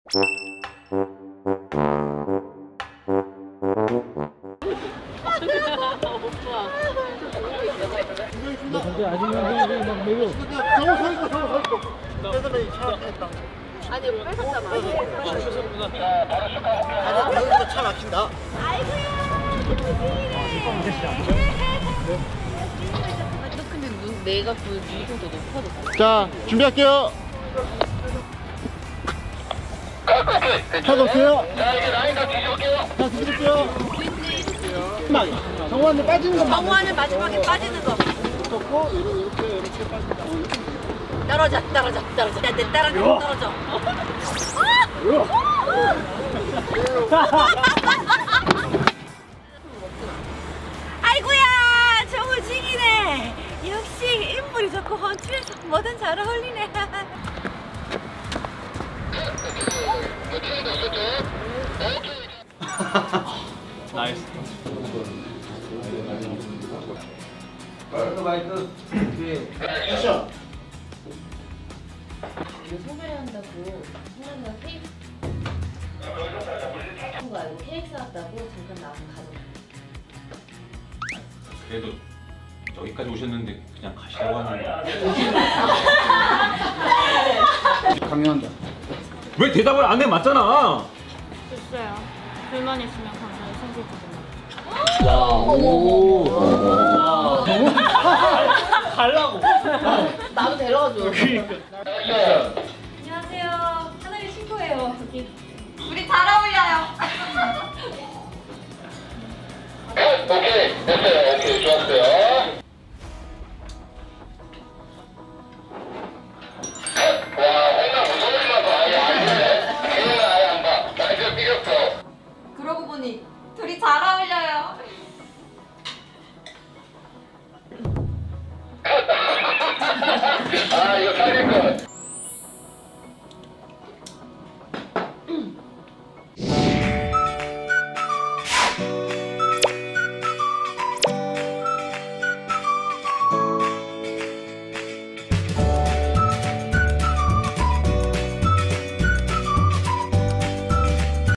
아니 뺏었잖아. 아니 여기서 차 막힌다. 아이고야. 근데 내가 그 눈도 높아졌어. 자 준비할게요. 타보세요. 자, 이제 라인다 뒤져올게요. 자 뒤집을게요. 정우한테 빠지는 거. 정우하는 마지막에 빠지는 거. 덮고 이렇게 빠진다. 떨어져. 야, 내 따라가 떨어져. 아이고야, 정우 징이네. 역시 인물이 좋고 헌출해서 뭐든 잘 어울리네. 나이스. 액션. 이거 소개한다고 소개한다 케이크 거 알고 케이크 사왔다고 잠깐 나와서 가져가. 그래도 여기까지 오셨는데 그냥 가시라고 하는 거. 강요한다. 왜 대답을 안 해? 맞잖아. 글쎄요. 불만 있으면 감사히 손질 주세요. 갈라고. 나도 데려가줘. 안녕하세요. 하나의 친구예요. 여기. 우리 잘 어울려요. 오케이, 됐어요. 오케이, 좋았어요. 와, 혼나 무서워지만 봐. 아예 안 돼. 걔는 아예 안 봐. 나 이제 삐졌어. 그러고 보니 둘이 잘 어울려요. 아, 이거 살릴 거.